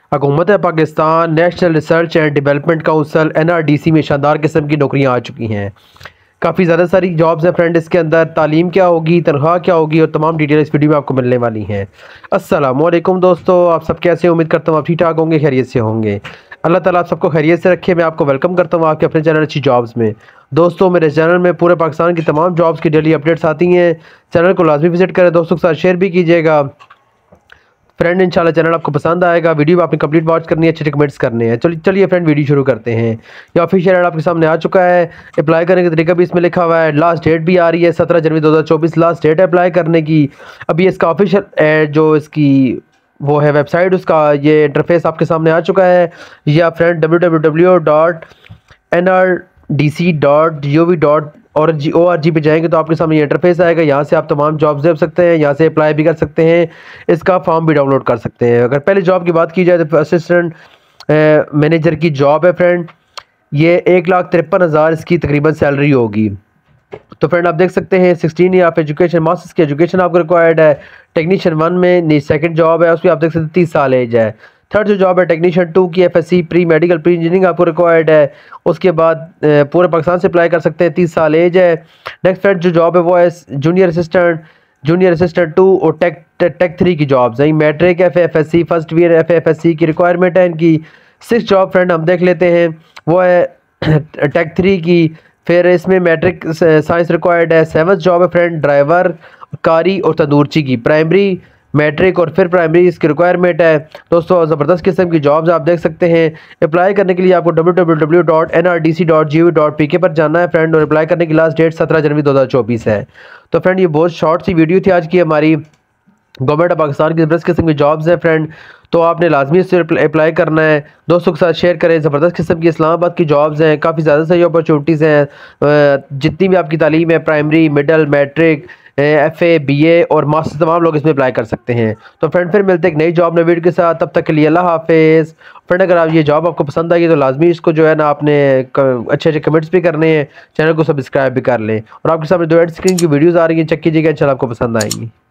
हुकूमत Pakistan national research and development council NRDC में शानदार किस्म की नौकरियां आ चुकी हैं। काफ़ी ज़्यादा सारी जॉब्स हैं फ्रेंड। इसके अंदर तालीम क्या होगी, तनख्वाह क्या होगी और तमाम डिटेल इस वीडियो में आपको मिलने वाली हैं। अस्सलामुअलैकुम दोस्तों, आप सब कैसे? उम्मीद करता हूँ आप ठीक ठाक होंगे, खैरियत से होंगे। अल्लाह ताला आप सबको खैरियत से रखे। मैं आपको वेलकम करता हूँ आपके अपने चैनल अच्छी जॉब्स में। दोस्तों, मेरे चैनल में पूरे पाकिस्तान की तमाम जॉब्स की डेली अपडेट्स आती हैं। चैनल को लाजमी विजिट करें, दोस्तों के साथ शेयर भी कीजिएगा। फ्रेंड इंशाल्लाह चैनल आपको पसंद आएगा। वीडियो आपने कंप्लीट वॉच करनी है, अच्छे कमेंट्स करने हैं। चलिए फ्रेंड वीडियो शुरू करते हैं। ये ऑफिशियल ऐड आपके सामने आ चुका है। अप्लाई करने का तरीका भी इसमें लिखा हुआ है। लास्ट डेट भी आ रही है 17 जनवरी 2024 लास्ट डेट है अप्लाई करने की। अभी इसका ऑफिशियल ऐड जो इसकी वो है वेबसाइट, उसका ये इंटरफेस आपके सामने आ चुका है। या फ्रेंड www.nrdc.gov.org पे जाएंगे तो आपके सामने ये इंटरफेस आएगा। यहाँ से आप तमाम जॉब्स देख सकते हैं, यहाँ से अप्लाई भी कर सकते हैं, इसका फॉर्म भी डाउनलोड कर सकते हैं। अगर पहले जॉब की बात की जाए तो असिस्टेंट मैनेजर की जॉब है फ्रेंड। ये 1,53,000 इसकी तकरीबन सैलरी होगी। तो फ्रेंड आप देख सकते हैं 16 ईयर ऑफ एजुकेशन, मास्टर्स की एजुकेशन आपको रिक्वायर्ड है। टेक्नीशियन 1 में सेकंड जॉब है, उसमें आप देख सकते हैं 30 साल एज है। थर्ड जो जॉब है टेक्नीशियन 2 की FSC pre medical pre engineering आपको रिक्वायर्ड है। उसके बाद पूरे पाकिस्तान से अप्लाई कर सकते हैं, 30 साल एज है। नेक्स्ट फ्रेंड जो जॉब है वो है जूनियर असिस्टेंट 2 और टेक 3 की जॉब्स हैं। Matric FSC first year FSC की रिक्वायरमेंट है इनकी। 6 जॉब फ्रेंड हम देख लेते हैं, वो है टेक 3 की। फिर इसमें मैट्रिक साइंस रिक्वायर्ड है। 7th जॉब है फ्रेंड ड्राइवर, कारी और तंदूरची की। प्राइमरी मैट्रिक और फिर प्राइमरी इसकी रिक्वायरमेंट है। दोस्तों ज़बरदस्त किस्म की जॉब्स आप देख सकते हैं। अप्लाई करने के लिए आपको www.nrdc.gov.pk पर जाना है फ्रेंड, और अप्लाई करने की लास्ट डेट 17 जनवरी 2024 है। तो फ्रेंड ये बहुत शॉर्ट सी वीडियो थी आज की हमारी। गवर्नमेंट ऑफ पाकिस्तान की ज़बरदस्त किस्म की जॉब्स हैं फ्रेंड, तो आपने लाजमी इससे अप्लाई करना है। दोस्तों के साथ शेयर करें। ज़बरदस्त किस्म की इस्लामाबाद की जॉब्स हैं, काफ़ी ज़्यादा सही अपॉर्चुनिटीज़ हैं। जितनी भी आपकी तालीम है, primary middle matric FA BA और मास्टर, तमाम लोग इसमें अप्लाई कर सकते हैं। तो फ्रेंड फिर मिलते हैं एक नई जॉब नई वीडियो के साथ, तब तक के लिए अल्लाह हाफिज़। फ्रेंड अगर आप ये जॉब आपको पसंद आई तो लाजमी इसको जो है ना आपने अच्छे कमेंट्स भी करने हैं, चैनल को सब्सक्राइब भी कर लें। और आपके सामने 2 एड स्क्रीन की वीडियोज़ आ रही हैं, चेक कीजिएगा, इंशाल्लाह आपको पसंद आएंगी।